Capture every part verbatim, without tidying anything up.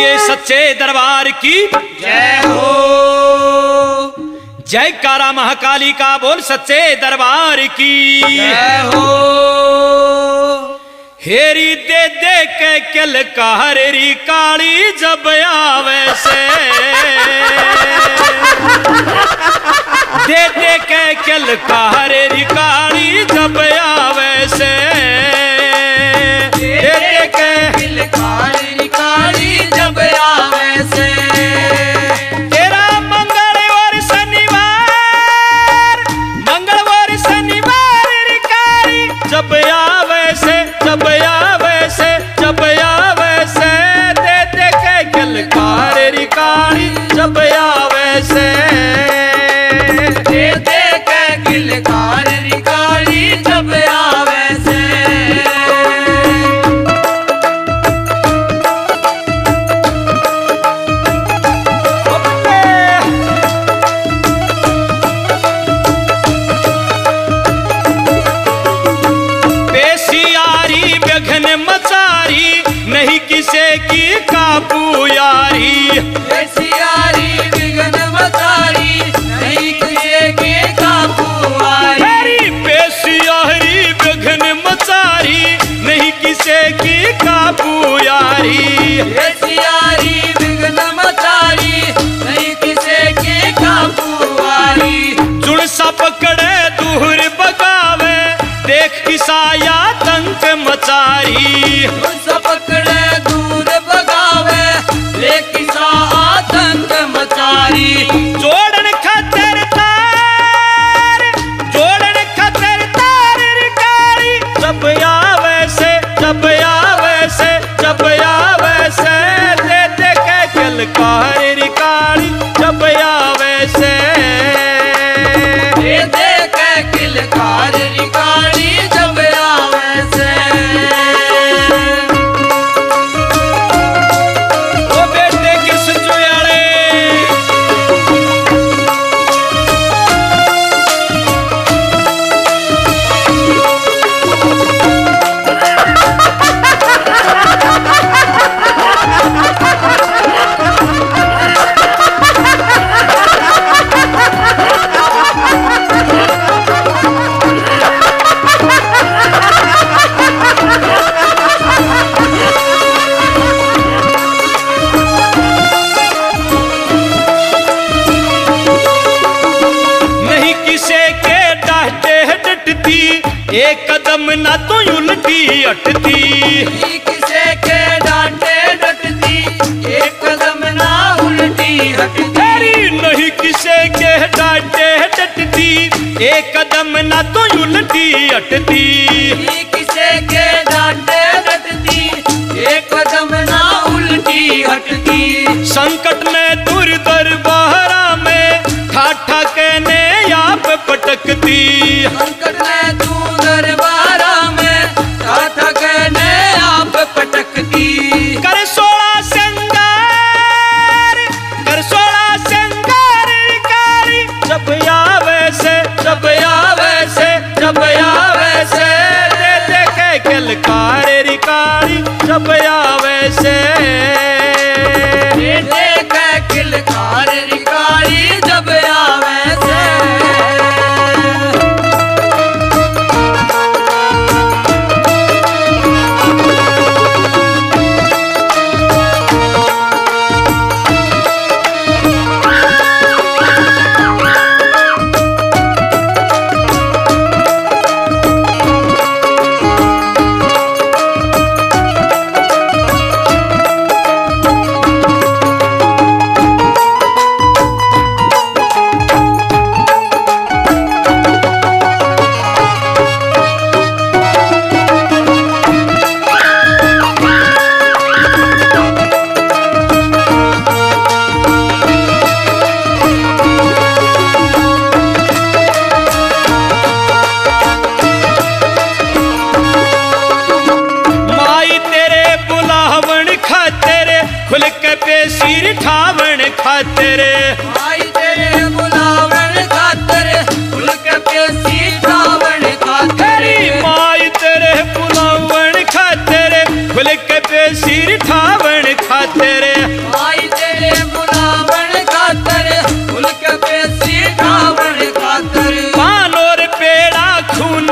बोलिए सच्चे दरबार की जय हो। जयकारा महाकाली का बोल सच्चे दरबार की जय हो। हेरी दे दे के किल कहरी काली जब आवे से दे दे के किल कहरी काली जब आवे से दे दे के किल कहरी काली जब आवे से तेरा मंगल और शनिवार मंगल और शनिवार काली जब आवे से जब आवे से जब आवे से दे दे के किल कहरी काली जब आवे से दे दे के किल कहरी काली जब आवे से पेशियारी बेघन मचारी नहीं किसे की काबू यारी पेशियारी बिगन मचारी नहीं किसे के काबू आई मेरी पेशियारी बेघन मचारी नहीं किसे की काबू यारी पेशियारी बिगन मचारी नहीं किसे के काबू आई जुड़ सा पकड़े दूर बगावे देख किसाया तंक मचारी उनसे पकड़े दूर भगावे लेकिन सा आतंक मचारी जोड़न खतर तार जोड़न खतर तार रिकारी जब आवे से जब आवे से जब आवे से दे दे के किल कहरी रिकारी जब आवे से दे दे के किल कहरी काली जब आवे से ओ बेटे किस जुयाड़े नहीं किसे के डांटे डटती एक कदम ना तो उल्टी अटती किसे के डांटे डटती एक कदम ना उल्टी हटती तेरी नहीं किसे के डांटे डटती एक कदम ना तो उल्टी अटती किसे के डांटे डटती एक कदम ना उल्टी हटती संकट में दूर दरबारा में ठाठा कहने आप पटकती संकट में तू दरबारा में ठाठा कहने आप पटकती कर सोला सिंगार कर सोला सिंगार कारी जब आवे से जब आवे से जब आवे से दे दे के किल कहरी कारी जब आवे से दे दे के किल कहरी काली जब आवे से खुल के पेशीर ठावण खातिर आई तेरे बुलावन खातिर खुल के पेशी ठावण खातिर माई तेरे बुलावन खातिर खुल के पेशीर ठावण खातिर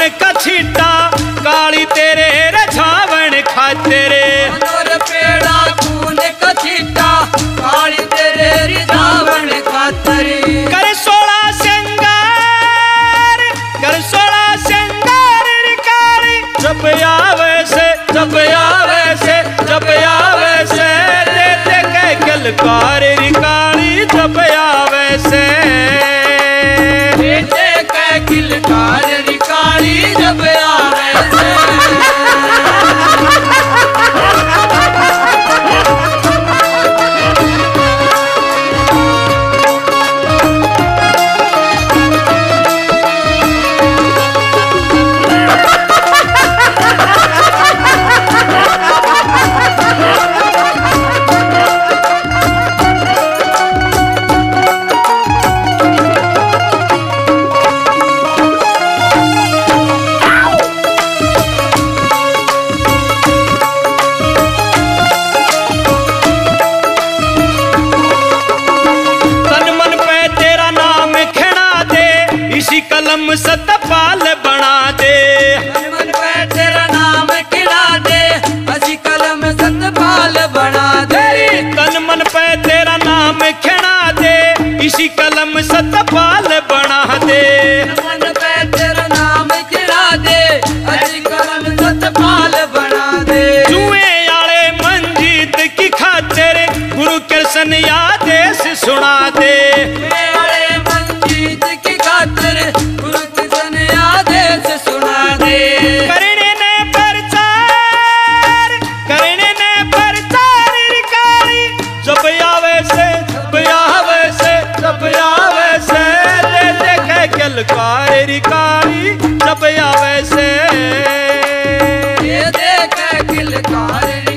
का छीटा काली तेरे रछावन खातिर मनोर पेड़ा खून का छीटा काली तेरे रिझावन खातिर कर सोला श्रृंगार कर सोला श्रृंगार रे काली जब आवे से जब आवे से जब आवे से दे दे के गलकार रे काली जब आवे से दे दे के किलकार रे काली जब आवे से कलम सतपाल बना दे मन पे तेरा नाम खिला दे असी कलम सतपाल बना दे तन मन पे तेरा नाम खिला दे इसी कलम सतपाल बना दे मन पे तेरा नाम खिला दे असी कलम सतपाल बना दे जुए आले मंजीत की खातिर गुरु कृष्ण आदेश सुना दे आले मंजीत की खातिर करने ने प्रचार करने ने प्रचार रे काली जब आवे से जब आवे से जब आवे से दे दे के गलकार रे काली जब आवे से दे दे के गलकार